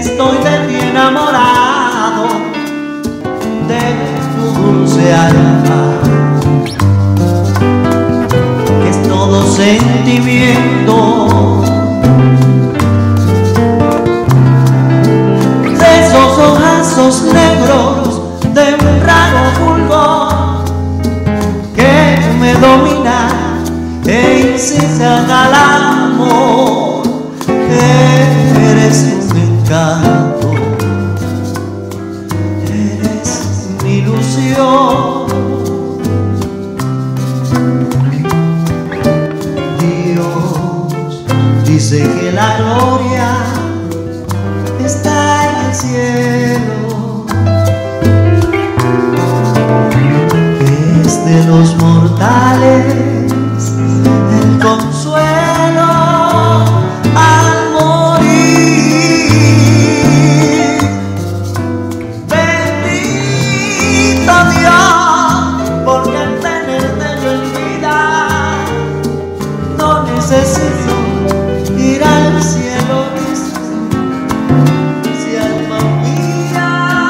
estoy de ti enamorado, de tu dulce alma, que es todo sentimiento. De esos ojazos negros, de un raro fulgor que me domina e incitan al amor. Eres un encanto, eres mi ilusión. Dios dice que la gloria está en el cielo, que es de los mortales el consuelo al morir. Bendito Dios, porque al tenerte yo en vida no necesito ir al cielo. Si alma mía,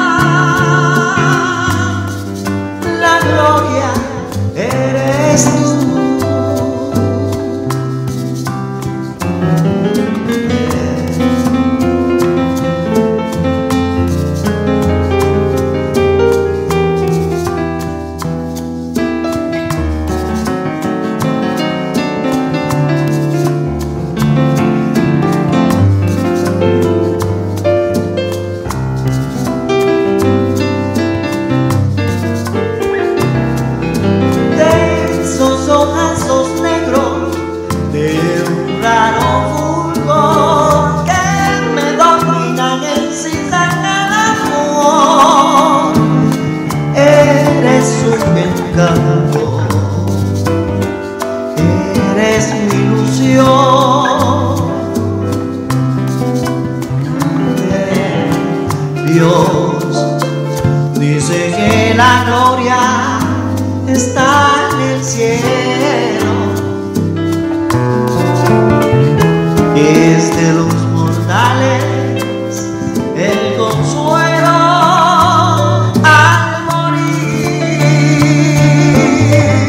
la gloria eres tú. Ojazos negros, de un raro fulgor que me dominan, excitan al amor. Eres un encanto, eres mi ilusión. Dios dice que la gloria está en el cielo, es de los mortales el consuelo al morir.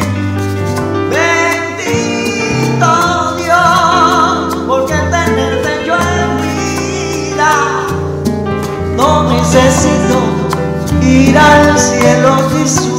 Bendito Dios, porque tenerte yo en vida no necesito ir al cielo.